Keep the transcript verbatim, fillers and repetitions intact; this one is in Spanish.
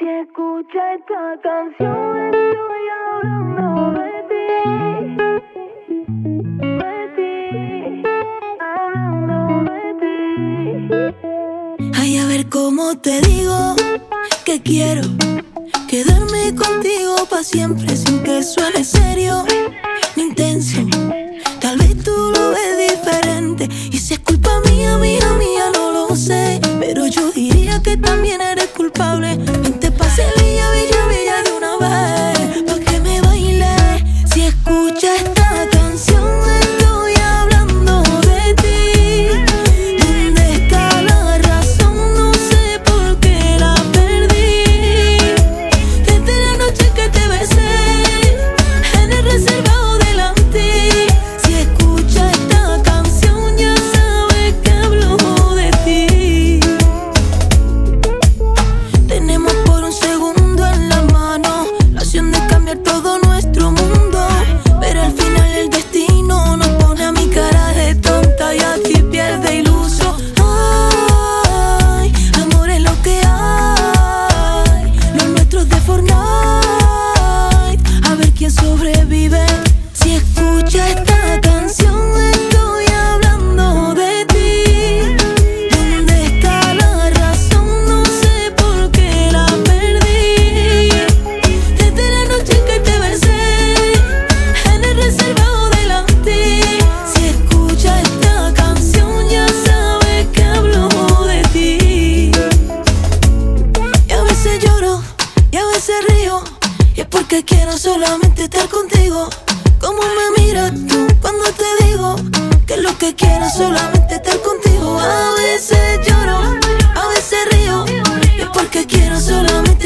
escucha esta canción, estoy hablando de ti, de ti, hablando de ti. Ay, a ver cómo te digo que quiero quedarme contigo pa' siempre sin que suene serio ni intenso. Tal vez tú lo ves diferente y si es culpa mía, mía, mía, no lo sé, pero yo diría que también eres culpable. Vente pa' Sevilla, bella, bella de una vez, pa' que me baile. Si escucha esta canción, estoy hablando de ti. ¿Dónde está la razón? No sé por qué la perdí. Desde la noche que te besé en el reservado delante. Si escucha esta canción, ya sabes que hablo de ti. Tenemos por un segundo en la mano la opción de cambiar todo nuestro mundo, pero al final el destino nos pone a mi cara de tonta y a ti pierde iluso. Ay, amor es lo que hay, los nuestros de Fortnite, a ver quién sobrevive. Si escucha esta canción, estoy hablando de ti. ¿Dónde está la razón? No sé por qué la perdí. Desde la noche que te besé en el reservado delante. Si escucha esta canción, ya sabes que hablo de ti. Y a veces lloro, y a veces río, y es porque quiero solamente estar contigo. ¿Cómo me miras tú cuando te digo que lo que quiero es solamente estar contigo? A veces lloro, a veces río, y es porque quiero solamente